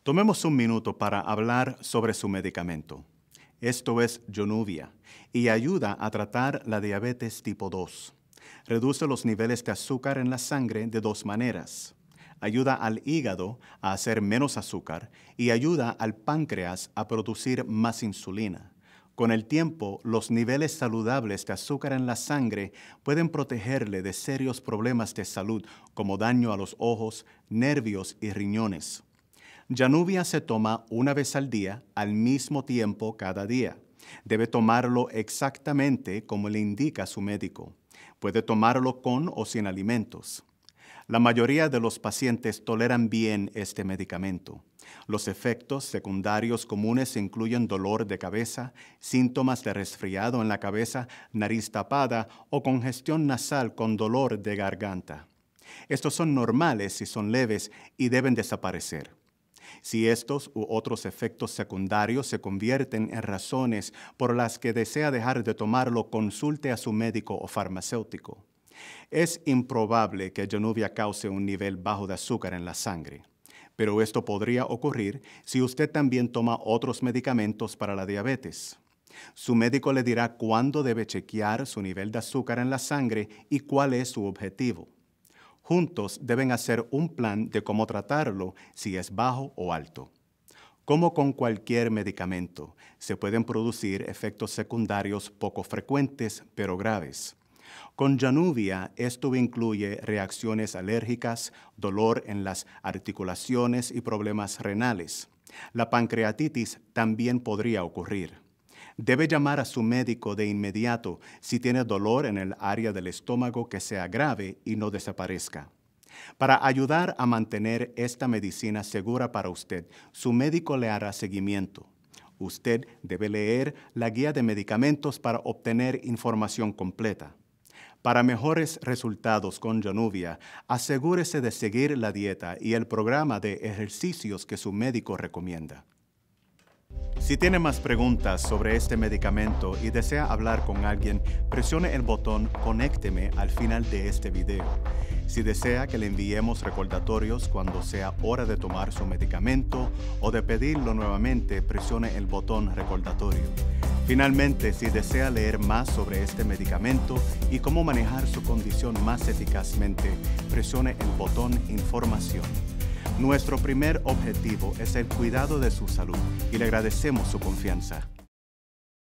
Tomemos un minuto para hablar sobre su medicamento. Esto es Januvia y ayuda a tratar la diabetes tipo 2. Reduce los niveles de azúcar en la sangre de dos maneras. Ayuda al hígado a hacer menos azúcar y ayuda al páncreas a producir más insulina. Con el tiempo, los niveles saludables de azúcar en la sangre pueden protegerle de serios problemas de salud como daño a los ojos, nervios y riñones. Januvia se toma una vez al día, al mismo tiempo cada día. Debe tomarlo exactamente como le indica su médico. Puede tomarlo con o sin alimentos. La mayoría de los pacientes toleran bien este medicamento. Los efectos secundarios comunes incluyen dolor de cabeza, síntomas de resfriado en la cabeza, nariz tapada o congestión nasal con dolor de garganta. Estos son normales y son leves y deben desaparecer. Si estos u otros efectos secundarios se convierten en razones por las que desea dejar de tomarlo, consulte a su médico o farmacéutico. Es improbable que Januvia cause un nivel bajo de azúcar en la sangre, pero esto podría ocurrir si usted también toma otros medicamentos para la diabetes. Su médico le dirá cuándo debe chequear su nivel de azúcar en la sangre y cuál es su objetivo. Juntos deben hacer un plan de cómo tratarlo si es bajo o alto. Como con cualquier medicamento, se pueden producir efectos secundarios poco frecuentes pero graves. Con Januvia, esto incluye reacciones alérgicas, dolor en las articulaciones y problemas renales. La pancreatitis también podría ocurrir. Debe llamar a su médico de inmediato si tiene dolor en el área del estómago que sea grave y no desaparezca. Para ayudar a mantener esta medicina segura para usted, su médico le hará seguimiento. Usted debe leer la guía de medicamentos para obtener información completa. Para mejores resultados con Januvia, asegúrese de seguir la dieta y el programa de ejercicios que su médico recomienda. Si tiene más preguntas sobre este medicamento y desea hablar con alguien, presione el botón Conécteme al final de este video. Si desea que le enviemos recordatorios cuando sea hora de tomar su medicamento o de pedirlo nuevamente, presione el botón Recordatorio. Finalmente, si desea leer más sobre este medicamento y cómo manejar su condición más eficazmente, presione el botón Información. Nuestro primer objetivo es el cuidado de su salud y le agradecemos su confianza.